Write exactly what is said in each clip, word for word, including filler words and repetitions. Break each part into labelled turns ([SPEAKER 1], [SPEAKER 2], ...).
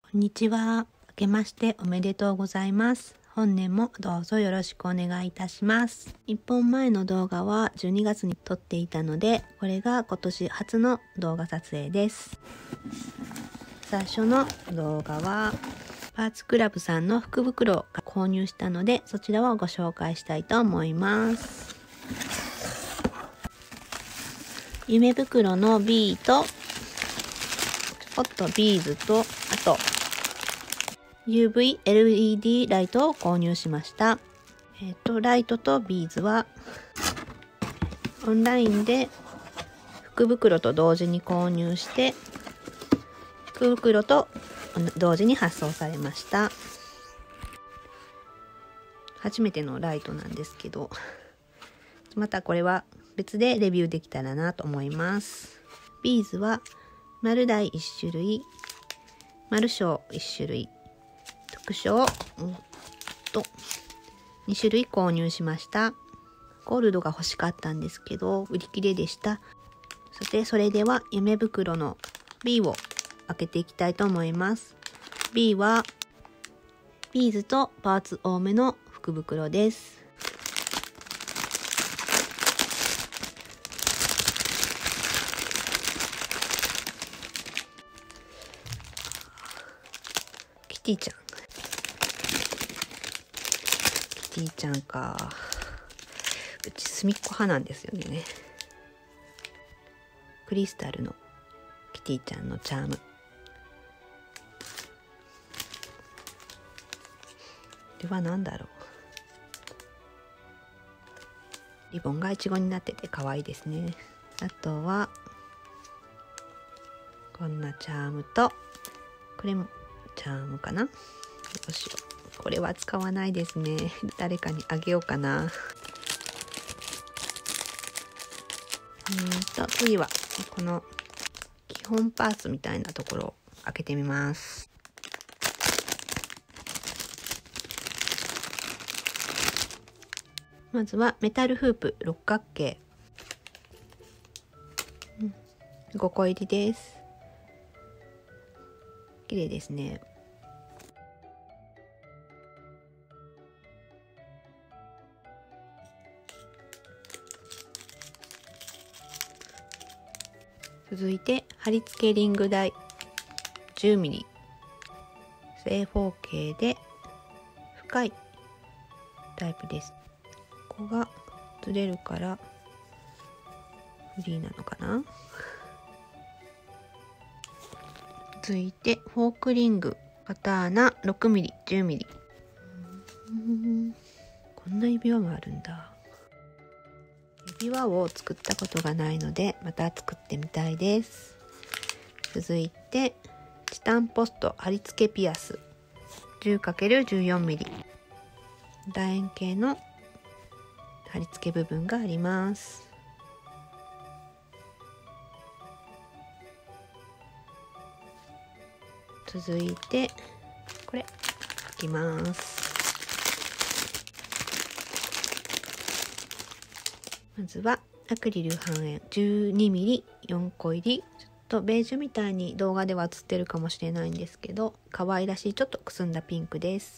[SPEAKER 1] こんにちは。明けましておめでとうございます。本年もどうぞよろしくお願いいたします。いっぽんまえの動画はじゅうにがつに撮っていたので、これが今年初の動画撮影です。最初の動画はパーツクラブさんの福袋を購入したので、そちらをご紹介したいと思います。夢袋の B とホットビーズと、あと ユーブイエルイーディー ライトを購入しました。えっと、ライトとビーズはオンラインで福袋と同時に購入して、福袋と同時に発送されました。初めてのライトなんですけど、またこれは別でレビューできたらなと思います。ビーズは丸大いち種類、丸小いち種類、特小、うん、とに種類購入しました。ゴールドが欲しかったんですけど売り切れでした。そしてそれでは夢袋の B を開けていきたいと思います。 B はビーズとパーツ多めの福袋です。キティちゃんキティちゃんか。うち隅っこ派なんですよね。クリスタルのキティちゃんのチャームでは何だろう。リボンがイチゴになってて可愛いですね。あとはこんなチャームと、これもチャームかな。どうしよう、これは使わないですね。誰かにあげようかな。うんと次はこの基本パーツみたいなところを開けてみます。まずはメタルフープ六角形、うん、ごこ入りです。綺麗ですね。続いて貼り付けリング台 じゅうミリ 正方形で深いタイプです。ここがずれるからフリーなのかな。続いてフォークリングパターナ ろくミリ じゅうミリ、うん、こんな指輪もあるんだ。指輪を作ったことがないのでまた作ってみたいです。続いてチタンポスト貼り付けピアス じゅうかけるじゅうよんミリ 楕円形の貼り付け部分があります。続いてこれ書きます。まずはアクリル半円 じゅうにミリ よんこ入り、ちょっとベージュみたいに動画では映ってるかもしれないんですけど、可愛らしいちょっとくすんだピンクです。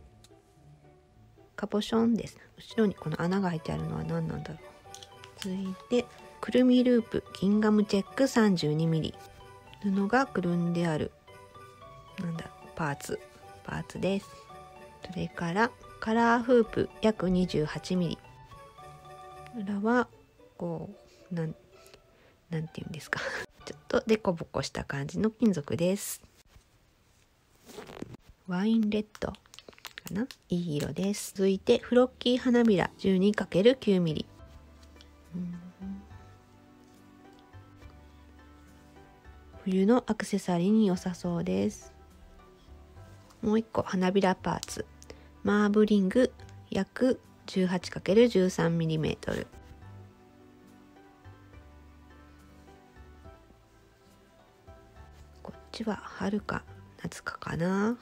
[SPEAKER 1] カボションです。後ろにこの穴が開いてあるのは何なんだろう。続いてくるみループギンガムチェック さんじゅうにミリ、 布がくるんであるなんだパーツパーツです。それからカラーフープ約 にじゅうはちミリ、 裏はこうなんなんていうんですかちょっとデコボコした感じの金属です。ワインレッドかな、いい色です。続いてフロッキー花びら じゅうにかけるきゅうミリ、 うん冬のアクセサリーに良さそうです。もう一個花びらパーツマーブリング約 じゅうはちかけるじゅうさんミリメートル、こっちは春か夏かかな。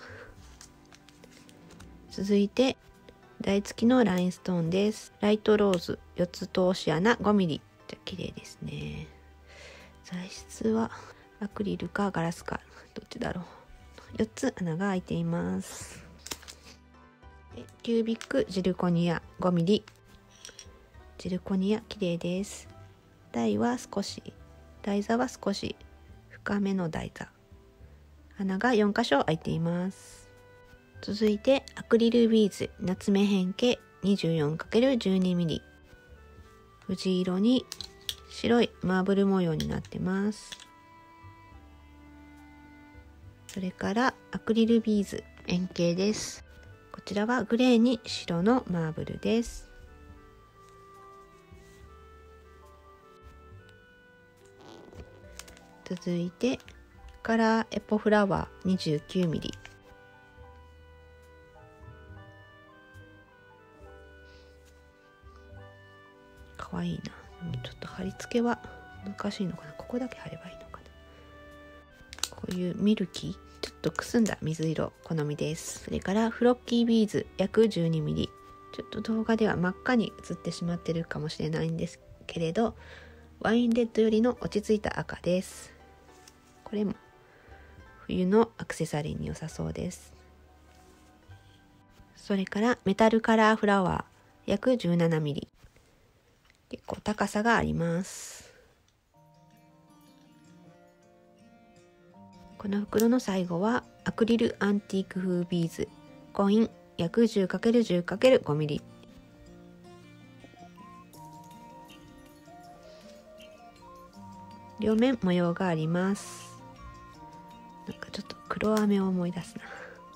[SPEAKER 1] 続いて台付きのラインストーンです。ライトローズよっつ通し穴 ごミリ、 じゃ綺麗ですね。材質はアクリルかガラスかどっちだろう。 よっつ穴が開いています。キュービックジルコニア ごミリ、ジルコニア綺麗です。台は少し台座は少し深めの台座、穴がよんかしょ開いています。続いてアクリルビーズ夏目変形 にじゅうよんかけるじゅうにミリ、藤色に白いマーブル模様になってます。それからアクリルビーズ円形です。こちらはグレーに白のマーブルです。続いてカラーエポフラワー にじゅうきゅうミリ、かわいいな。ちょっと貼り付けは難しいのかな。ここだけ貼ればいいのかな。こういうミルキーちょっとくすんだ水色好みです。それからフロッキービーズ約 じゅうにミリ、ちょっと動画では真っ赤に映ってしまってるかもしれないんですけれど、ワインレッドよりの落ち着いた赤です。これも冬のアクセサリーに良さそうです。それからメタルカラーフラワー約 じゅうななミリ、結構高さがあります。この袋の最後はアクリルアンティーク風ビーズコイン約 じゅうかけるじゅうかけるごミリ、両面模様があります。なんかちょっと黒飴を思い出すな。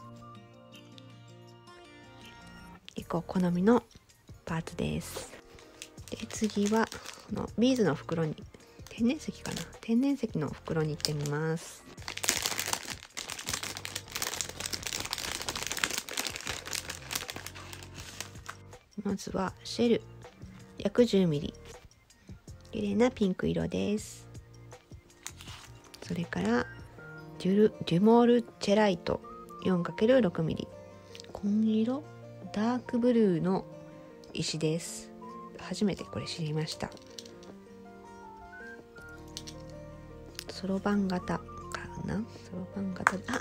[SPEAKER 1] 結構好みのパーツです。で次はこのビーズの袋に、天然石かな、天然石の袋に行ってみます。まずはシェル約 じゅうミリ、綺麗なピンク色です。それからデュルデュモールチェライト よんかけるろくミリ、紺色ダークブルーの石です。初めてこれ知りました。そろばん型かな、そろばん型、あ、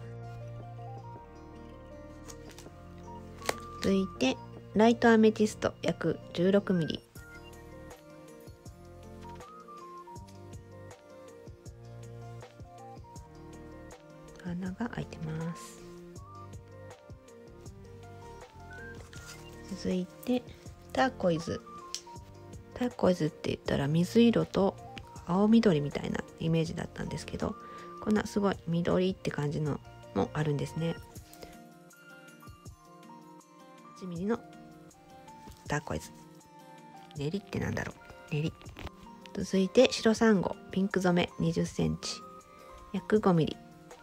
[SPEAKER 1] 続いてライトアメティスト約 じゅうろくミリ、穴が開いてます。続いてターコイズ、ターコイズって言ったら水色と青緑みたいなイメージだったんですけど、こんなすごい緑って感じのもあるんですね。はちミリのターコイズ、練りってなんだろう、練り。続いて白サンゴピンク染めにじゅっセンチ約 ごミリ、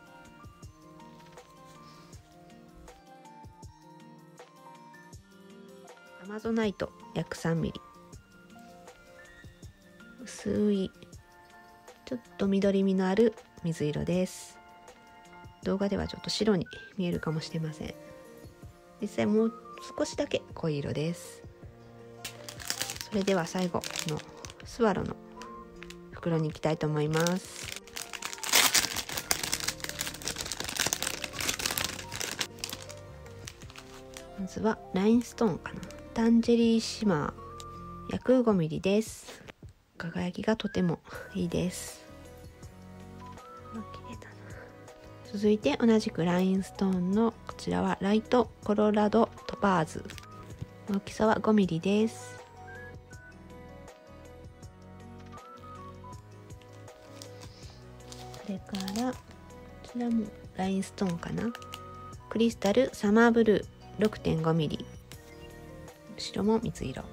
[SPEAKER 1] アマゾナイト約 さんミリ、薄いちょっと緑みのある水色です。動画ではちょっと白に見えるかもしれません。実際もう少しだけ濃い色です。それでは最後のスワロの袋に行きたいと思います。まずはラインストーンかな、タンジェリーシマー約 ごミリです。輝きがとてもいいです。綺麗だな。続いて同じくラインストーンのこちらはライトコロラドトパーズ、大きさは ごミリです。それからこちらもラインストーンかな、クリスタルサマーブルー ろくてんごミリ、後ろも水色、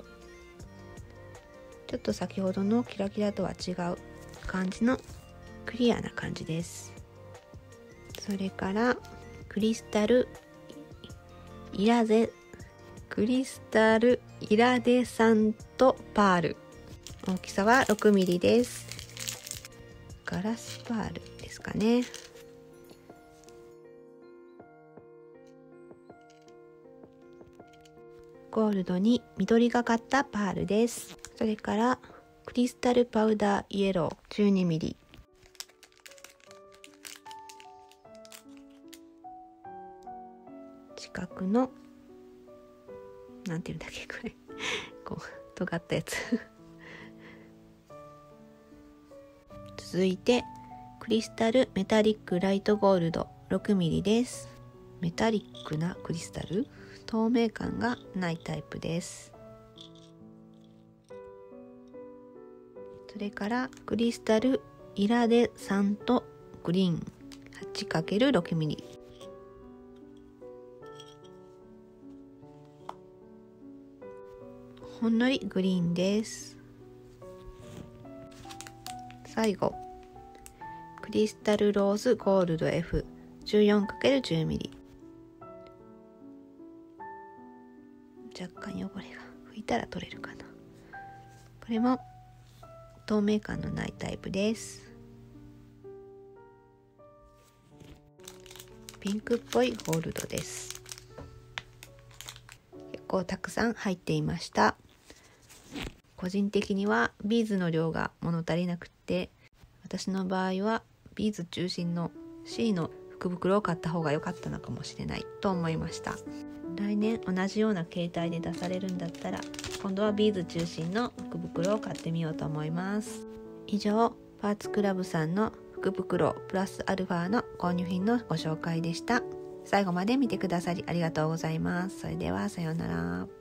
[SPEAKER 1] ちょっと先ほどのキラキラとは違う感じのクリアな感じです。それからクリスタルイラゼクリスタルイラデサントパール、大きさは ろくミリです。ガラスパールですかね。ゴールドに緑がかったパールです。それからクリスタルパウダーイエロー じゅうにミリ、 四角のなんていうんだっけこれこう尖ったやつ続いてクリスタルメタリックライトゴールド ろくミリ です。メタリックなクリスタル、透明感がないタイプです。それからクリスタルイラデサントグリーン はちかけるろくミリ、ほんのりグリーンです。最後クリスタルローズゴールド エフじゅうよんかけるじゅうミリ、若干汚れが拭いたら取れるかな。これも透明感のないタイプです。ピンクっぽいゴールドです。結構たくさん入っていました。個人的にはビーズの量が物足りなくて、私の場合はビーズ中心の C の福袋を買った方が良かったのかもしれないと思いました。来年同じような形態で出されるんだったら今度はビーズ中心の福袋を買ってみようと思います。以上、パーツクラブさんの福袋プラスアルファの購入品のご紹介でした。最後まで見てくださりありがとうございます。それではさようなら。